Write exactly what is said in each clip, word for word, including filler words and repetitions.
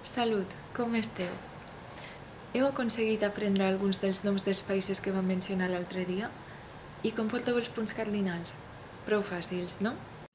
Salut, com esteu? Heu aconseguit aprendre alguns dels noms dels països que vam mencionar l'altre dia? I com porteu els punts cardinals? Prou fàcils, no?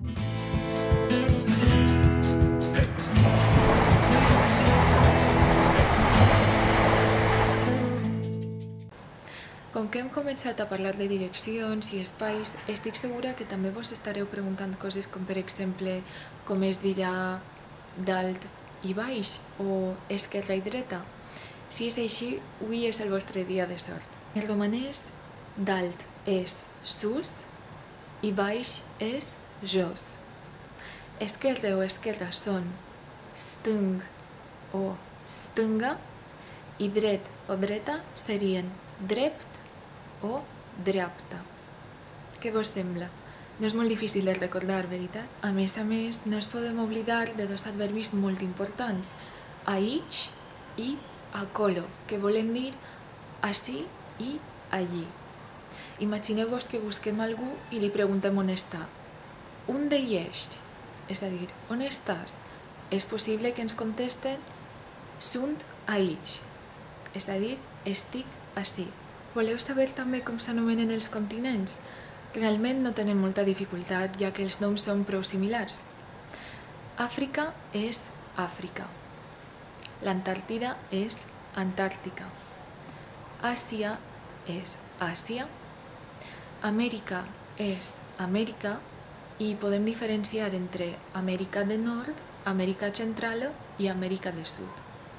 Com que hem començat a parlar de direccions i espais, estic segura que també vos estareu preguntant coses com, per exemple, com es dirà dalt i baix o esquerra i dreta. Si és així, avui és el vostre dia de sort. En romanès, dalt és sus i baix és jos. Esquerra o esquerra són stâng o stânga i dret o dreta serien drept o dreapta. Què vos sembla? No és molt difícil de recordar, veritat? A més a més, no ens podem oblidar de dos adverbis molt importants, aici i acolo, que volen dir ací i allí. Imagineu-vos que busquem algú i li preguntem on està. Unde ești? És a dir, on estàs? És possible que ens contesten sunt aici, és a dir, estic ací. Voleu saber també com s'anomenen els continents? Realment no tenen molta dificultat, ja que els noms són prou similars. Àfrica és Àfrica. L'Antàrtida és Antàrtica. Àsia és Àsia. Amèrica és Amèrica i podem diferenciar entre Amèrica del Nord, Amèrica Central i Amèrica del Sud.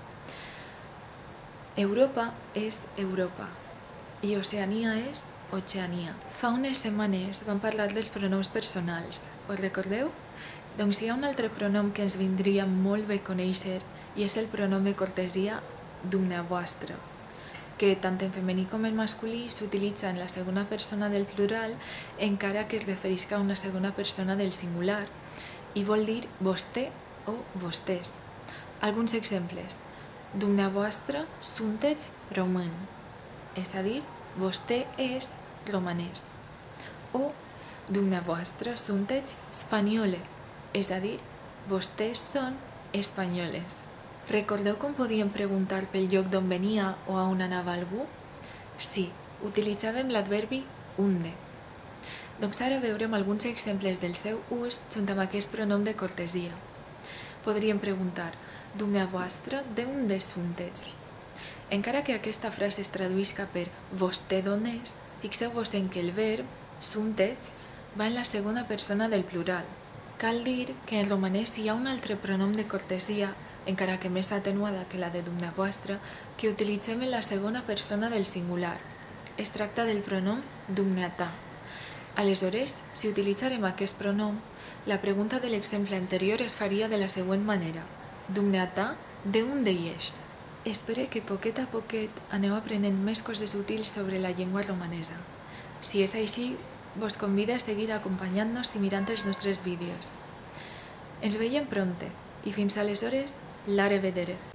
Europa és Europa i Oceania és Oceania. Fa unes setmanes vam parlar dels pronoms personals. Us recordeu? Doncs hi ha un altre pronom que ens vindria molt bé conèixer i és el pronom de cortesia dumneavoastră, que tant en femení com en masculí s'utilitza en la segona persona del plural encara que es referisca a una segona persona del singular i vol dir vostè o vostès. Alguns exemples. Dumneavoastră sunteți român, és a dir, vostè és romanès. O dumneavoastră sunteți spaniole, és a dir, vostès són espanyoles. Recordeu com podíem preguntar pel lloc d'on venia o a on anava algú? Sí, utilitzàvem l'adverbi unde. Doncs ara veurem alguns exemples del seu ús junt amb aquest pronom de cortesia. Podríem preguntar, dumneavoastră, de unde sunteți? Encara que aquesta frase es traduïsca per vostè d'on és, fixeu-vos en que el verb sunteți va en la segona persona del plural. Cal dir que en romanès hi ha un altre pronom de cortesia, encara que més atenuada que la de dumneavoastră, que utilitzem en la segona persona del singular. Es tracta del pronom dumneata. Aleshores, si utilitzarem aquest pronom, la pregunta de l'exemple anterior es faria de la següent manera. Dumneata, de unde ești? Espero que poquet a poquet aneu aprenent més coses útils sobre la llengua romanesa. Si és així, vos convido a seguir acompanyant-nos i mirant els nostres vídeos. Ens veiem prompte i fins aleshores, la revedere!